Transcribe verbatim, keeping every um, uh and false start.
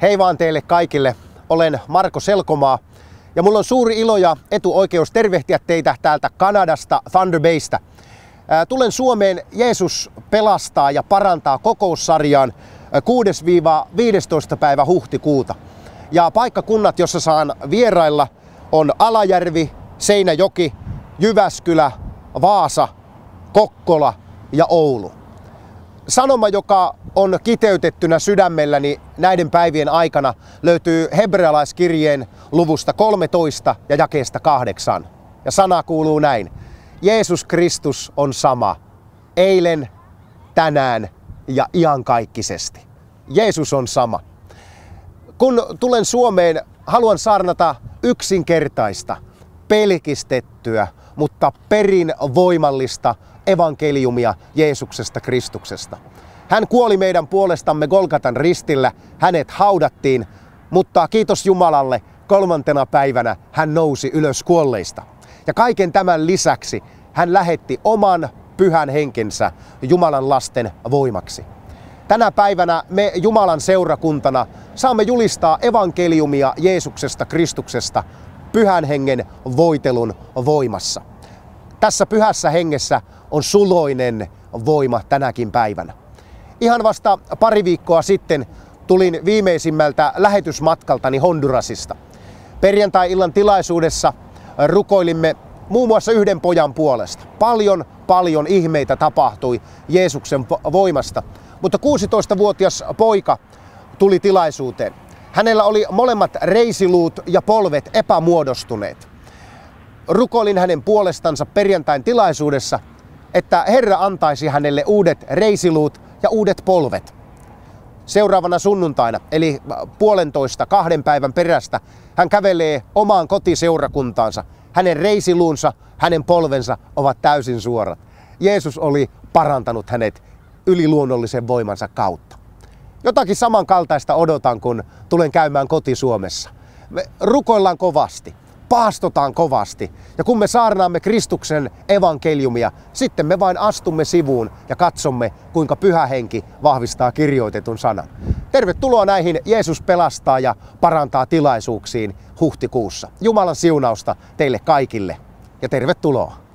Hei vaan teille kaikille, olen Marko Selkomaa ja mulla on suuri ilo ja etuoikeus tervehtiä teitä täältä Kanadasta, Thunder Baystä. Tulen Suomeen Jeesus pelastaa ja parantaa -kokoussarjaan kuudes viidestoista päivä huhtikuuta. Ja paikkakunnat, jossa saan vierailla, on Alajärvi, Seinäjoki, Jyväskylä, Vaasa, Kokkola ja Oulu. Sanoma, joka on kiteytettynä sydämelläni näiden päivien aikana, löytyy hebrealaiskirjeen luvusta kolmetoista ja jakeesta kahdeksan. Ja sana kuuluu näin: Jeesus Kristus on sama, eilen, tänään ja iankaikkisesti. Jeesus on sama. Kun tulen Suomeen, haluan saarnata yksinkertaista, pelkistettyä, mutta perin voimallista evankeliumia Jeesuksesta Kristuksesta. Hän kuoli meidän puolestamme Golgatan ristillä, hänet haudattiin, mutta kiitos Jumalalle, kolmantena päivänä hän nousi ylös kuolleista. Ja kaiken tämän lisäksi hän lähetti oman pyhän henkensä Jumalan lasten voimaksi. Tänä päivänä me Jumalan seurakuntana saamme julistaa evankeliumia Jeesuksesta Kristuksesta pyhän hengen voitelun voimassa. Tässä pyhässä hengessä on suloinen voima tänäkin päivänä. Ihan vasta pari viikkoa sitten tulin viimeisimmältä lähetysmatkaltani Hondurasista. Perjantai-illan tilaisuudessa rukoilimme muun muassa yhden pojan puolesta. Paljon, paljon ihmeitä tapahtui Jeesuksen voimasta, mutta kuusitoistavuotias poika tuli tilaisuuteen. Hänellä oli molemmat reisiluut ja polvet epämuodostuneet. Rukoilin hänen puolestansa perjantain tilaisuudessa, että Herra antaisi hänelle uudet reisiluut ja uudet polvet. Seuraavana sunnuntaina, eli puolentoista kahden päivän perästä, hän kävelee omaan kotiseurakuntaansa. Hänen reisiluunsa, hänen polvensa ovat täysin suorat. Jeesus oli parantanut hänet yliluonnollisen voimansa kautta. Jotakin samankaltaista odotan, kun tulen käymään koti-Suomessa. Me rukoillaan kovasti, paastotaan kovasti, ja kun me saarnaamme Kristuksen evankeliumia, sitten me vain astumme sivuun ja katsomme, kuinka Pyhä Henki vahvistaa kirjoitetun sanan. Tervetuloa näihin Jeesus pelastaa ja parantaa tilaisuuksiin huhtikuussa. Jumalan siunausta teille kaikille ja tervetuloa!